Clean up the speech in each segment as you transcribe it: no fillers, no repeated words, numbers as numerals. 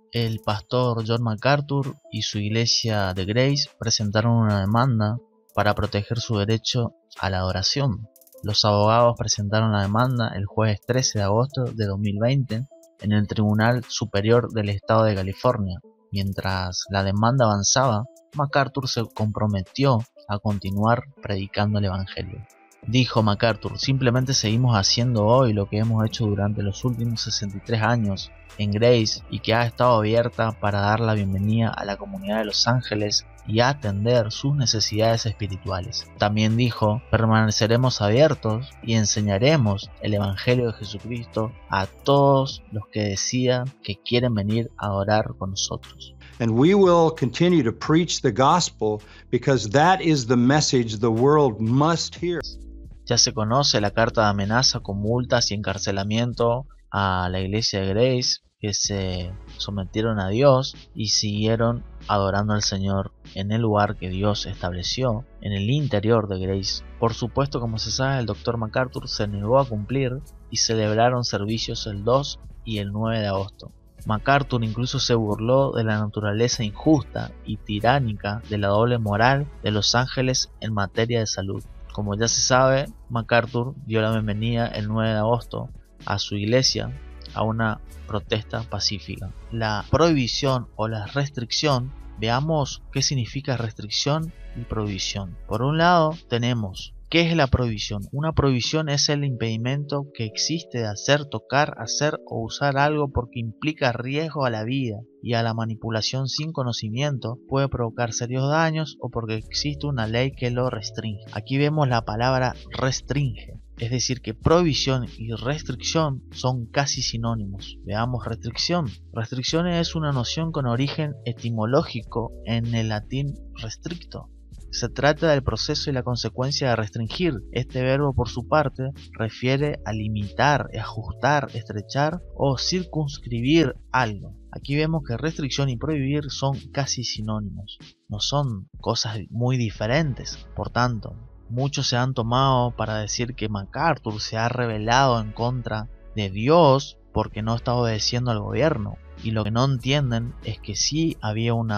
El pastor John MacArthur y su iglesia de Grace presentaron una demanda para proteger su derecho a la adoración. Los abogados presentaron la demanda el jueves 13 de agosto de 2020 en el Tribunal Superior del Estado de California. Mientras la demanda avanzaba, MacArthur se comprometió a continuar predicando el Evangelio. Dijo MacArthur: simplemente seguimos haciendo hoy lo que hemos hecho durante los últimos 63 años en Grace y que ha estado abierta para dar la bienvenida a la comunidad de Los Ángeles y atender sus necesidades espirituales. También dijo: permaneceremos abiertos y enseñaremos el Evangelio de Jesucristo a todos los que decidan que quieren venir a adorar con nosotros. And we will continue to preach the gospel because that is the message the world must hear. Ya se conoce la carta de amenaza con multas y encarcelamiento a la iglesia de Grace, que se sometieron a Dios y siguieron adorando al Señor en el lugar que Dios estableció, en el interior de Grace. Por supuesto, como se sabe, el Dr. MacArthur se negó a cumplir y celebraron servicios el 2 y el 9 de agosto. MacArthur incluso se burló de la naturaleza injusta y tiránica de la doble moral de Los Ángeles en materia de salud. Como ya se sabe, MacArthur dio la bienvenida el 9 de agosto a su iglesia a una protesta pacífica. La prohibición o la restricción, veamos qué significa restricción y prohibición. Por un lado tenemos, ¿qué es la prohibición? Una prohibición es el impedimento que existe de hacer, tocar, hacer o usar algo porque implica riesgo a la vida y a la manipulación sin conocimiento, puede provocar serios daños o porque existe una ley que lo restringe. Aquí vemos la palabra restringe, es decir que prohibición y restricción son casi sinónimos. Veamos restricción. Restricción es una noción con origen etimológico en el latín restricto. Se trata del proceso y la consecuencia de restringir. Este verbo, por su parte, refiere a limitar, ajustar, estrechar o circunscribir algo. Aquí vemos que restricción y prohibir son casi sinónimos, no son cosas muy diferentes. Por tanto, muchos se han tomado para decir que MacArthur se ha rebelado en contra de Dios porque no está obedeciendo al gobierno. Y lo que no entienden es que sí había un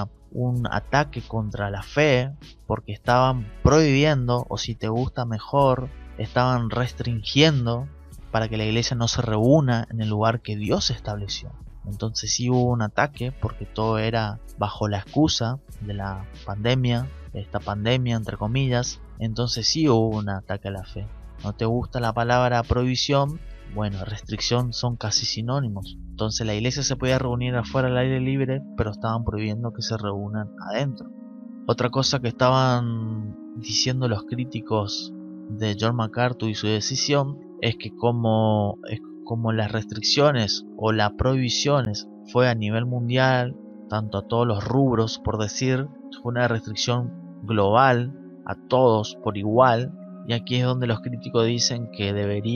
ataque contra la fe, porque estaban prohibiendo, o si te gusta mejor, estaban restringiendo para que la iglesia no se reúna en el lugar que Dios estableció. Entonces sí hubo un ataque porque todo era bajo la excusa de la pandemia, de esta pandemia entre comillas. Entonces sí hubo un ataque a la fe. ¿No te gusta la palabra prohibición? Bueno, restricción son casi sinónimos. Entonces la iglesia se podía reunir afuera al aire libre, pero estaban prohibiendo que se reúnan adentro. Otra cosa que estaban diciendo los críticos de John MacArthur y su decisión es que como las restricciones o las prohibiciones fue a nivel mundial, tanto a todos los rubros, por decir, fue una restricción global a todos por igual, y aquí es donde los críticos dicen que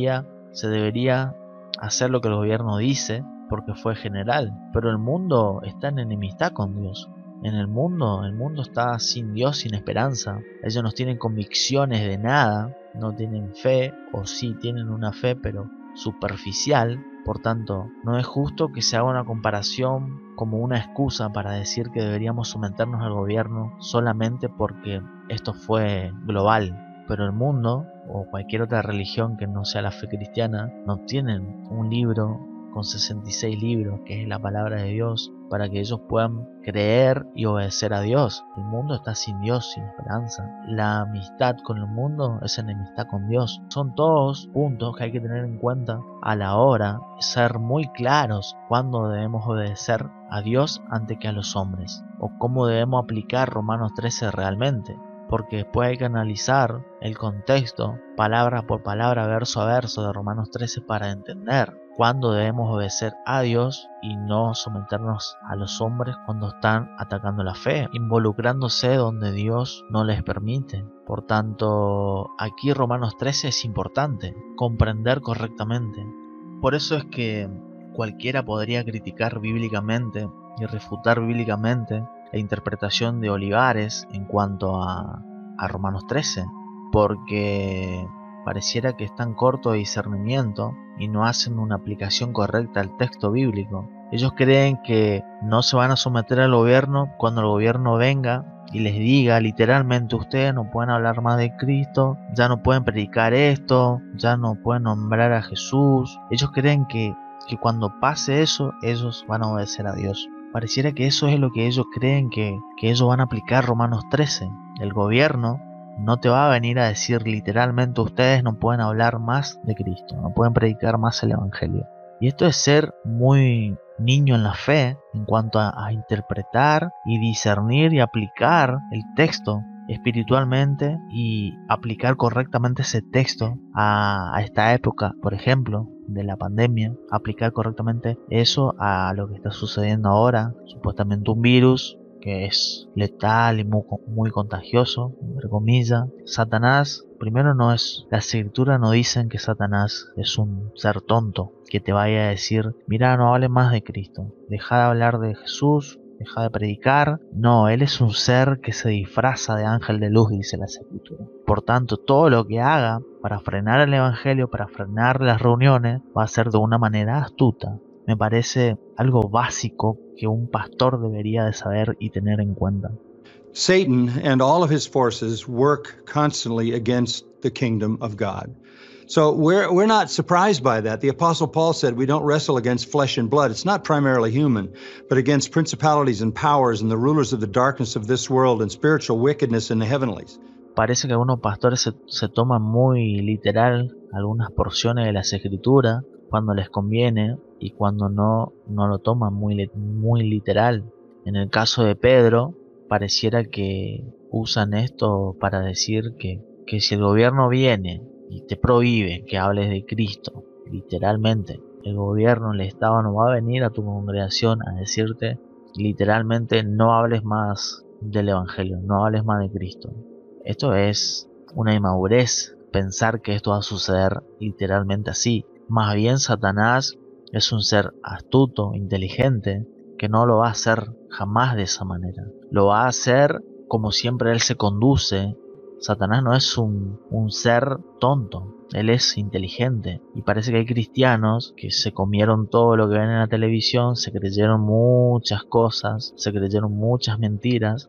se debería hacer lo que el gobierno dice porque fue general, pero el mundo está en enemistad con Dios. El mundo está sin Dios, sin esperanza. Ellos no tienen convicciones de nada, no tienen fe, o sí tienen una fe pero superficial. Por tanto, no es justo que se haga una comparación como una excusa para decir que deberíamos someternos al gobierno solamente porque esto fue global. Pero el mundo o cualquier otra religión que no sea la fe cristiana no tienen un libro con 66 libros que es la palabra de Dios para que ellos puedan creer y obedecer a Dios. El mundo está sin Dios, sin esperanza. La amistad con el mundo es enemistad con Dios. Son todos puntos que hay que tener en cuenta a la hora de ser muy claros cuándo debemos obedecer a Dios antes que a los hombres, o cómo debemos aplicar Romanos 13 realmente. Porque después hay que analizar el contexto, palabra por palabra, verso a verso de Romanos 13 para entender cuándo debemos obedecer a Dios y no someternos a los hombres cuando están atacando la fe, involucrándose donde Dios no les permite. Por tanto, aquí Romanos 13 es importante comprender correctamente. Por eso es que cualquiera podría criticar bíblicamente y refutar bíblicamente la interpretación de Olivares en cuanto a Romanos 13, porque pareciera que están cortos de discernimiento y no hacen una aplicación correcta al texto bíblico. Ellos creen que no se van a someter al gobierno cuando el gobierno venga y les diga literalmente: ustedes no pueden hablar más de Cristo, ya no pueden predicar esto, ya no pueden nombrar a Jesús. Ellos creen que cuando pase eso, ellos van a obedecer a Dios. Pareciera que eso es lo que ellos creen que ellos van a aplicar Romanos 13. El gobierno no te va a venir a decir literalmente: ustedes no pueden hablar más de Cristo, no pueden predicar más el Evangelio. Y esto es ser muy niño en la fe en cuanto a interpretar y discernir y aplicar el texto espiritualmente y aplicar correctamente ese texto a esta época, por ejemplo, de la pandemia. Aplicar correctamente eso a lo que está sucediendo ahora, supuestamente un virus que es letal y muy contagioso, entre comillas. Satanás, primero, no es, las escrituras no dicen que Satanás es un ser tonto que te vaya a decir: mira, no hables más de Cristo, deja de hablar de Jesús, deja de predicar. No, él es un ser que se disfraza de ángel de luz, dice la escritura. Por tanto, todo lo que haga para frenar el evangelio, para frenar las reuniones, va a ser de una manera astuta. Me parece algo básico que un pastor debería de saber y tener en cuenta. Satan and all of his forces work constantly against the kingdom of God. So we're not surprised by that. The Apostle Paul said we don't wrestle against flesh and blood. It's not primarily human, but against principalities and powers and the rulers of the darkness of this world and spiritual wickedness in the heavenlies. Parece que algunos pastores se toman muy literal algunas porciones de las escrituras cuando les conviene y cuando no lo toman muy literal. En el caso de Pedro, pareciera que usan esto para decir que si el gobierno viene y te prohíbe que hables de Cristo, literalmente, el gobierno, el Estado no va a venir a tu congregación a decirte literalmente: no hables más del Evangelio, no hables más de Cristo. Esto es una inmadurez, pensar que esto va a suceder literalmente así. Más bien, Satanás es un ser astuto, inteligente, que no lo va a hacer jamás de esa manera. Lo va a hacer como siempre él se conduce. Satanás no es un ser tonto, él es inteligente. Y parece que hay cristianos que se comieron todo lo que ven en la televisión, se creyeron muchas cosas, se creyeron muchas mentiras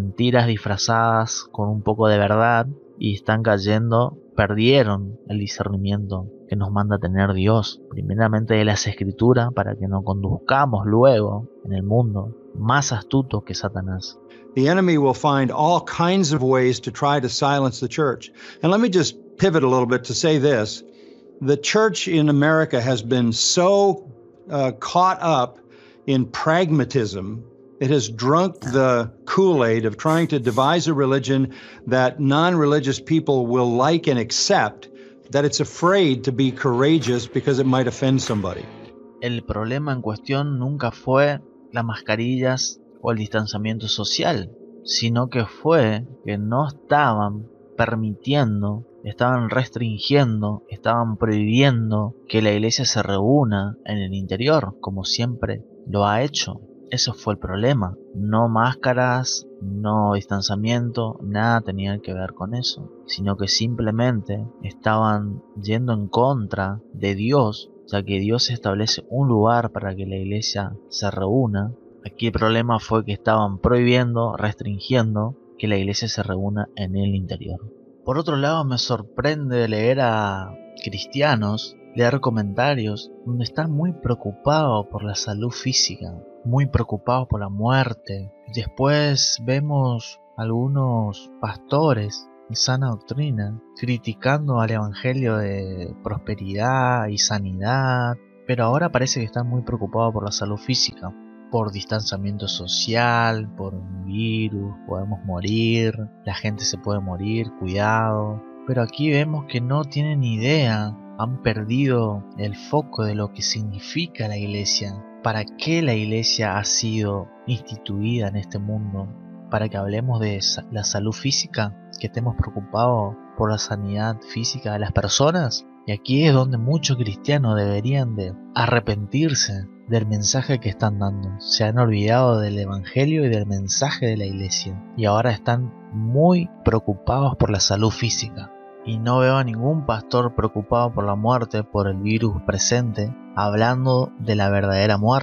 disfrazadas con un poco de verdad, y están cayendo, perdieron el discernimiento que nos manda a tener Dios, primeramente de las escrituras, para que nos conduzcamos luego en el mundo, más astuto que Satanás. The enemy will find all kinds of ways to try to silence the church. And let me just pivot a little bit to say this. The church in America has been so caught up in pragmatism. It has drunk the Kool-Aid of trying to devise a religion that non-religious people will like and accept, that it's afraid to be courageous because it might offend somebody. El problema en cuestión nunca fue las mascarillas o el distanciamiento social, sino que fue que no estaban permitiendo, estaban restringiendo, estaban prohibiendo que la iglesia se reúna en el interior, como siempre lo ha hecho. Eso fue el problema. No máscaras, no distanciamiento, nada tenía que ver con eso, sino que simplemente estaban yendo en contra de Dios, ya que Dios establece un lugar para que la iglesia se reúna. Aquí el problema fue que estaban prohibiendo, restringiendo que la iglesia se reúna en el interior. Por otro lado, me sorprende leer a cristianos, leer comentarios donde están muy preocupados por la salud física, muy preocupados por la muerte. Después vemos algunos pastores de sana doctrina criticando al evangelio de prosperidad y sanidad, pero ahora parece que están muy preocupados por la salud física, por distanciamiento social, por un virus, podemos morir, la gente se puede morir, cuidado. Pero aquí vemos que no tienen idea, han perdido el foco de lo que significa la iglesia, para qué la iglesia ha sido instituida en este mundo, para que hablemos de la salud física, que estemos preocupados por la sanidad física de las personas. Y aquí es donde muchos cristianos deberían de arrepentirse del mensaje que están dando. Se han olvidado del evangelio y del mensaje de la iglesia, y ahora están muy preocupados por la salud física. Y no veo a ningún pastor preocupado por la muerte, por el virus presente, hablando de la verdadera muerte,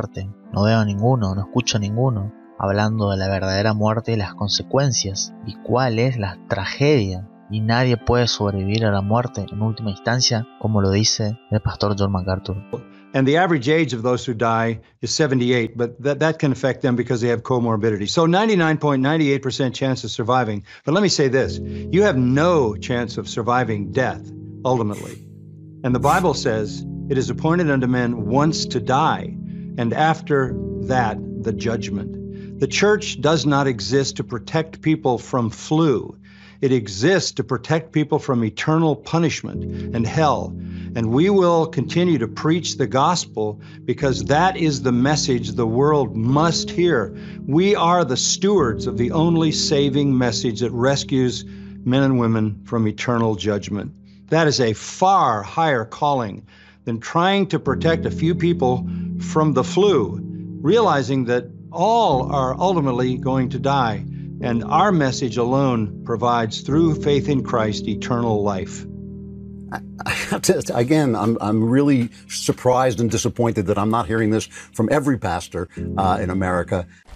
no veo a ninguno, no escucho a ninguno hablando de la verdadera muerte y las consecuencias y cuál es la tragedia. Y nadie puede sobrevivir a la muerte en última instancia, como lo dice el pastor John MacArthur. And the average age of those who die is 78, but that can affect them because they have comorbidity. So 99.98% chance of surviving. But let me say this, you have no chance of surviving death, ultimately. And the Bible says, it is appointed unto men once to die, and after that, the judgment. The church does not exist to protect people from flu. It exists to protect people from eternal punishment and hell. And we will continue to preach the gospel because that is the message the world must hear. We are the stewards of the only saving message that rescues men and women from eternal judgment. That is a far higher calling than trying to protect a few people from the flu, realizing that all are ultimately going to die. And our message alone provides, through faith in Christ, eternal life. I have to, again, I'm really surprised and disappointed that I'm not hearing this from every pastor in America.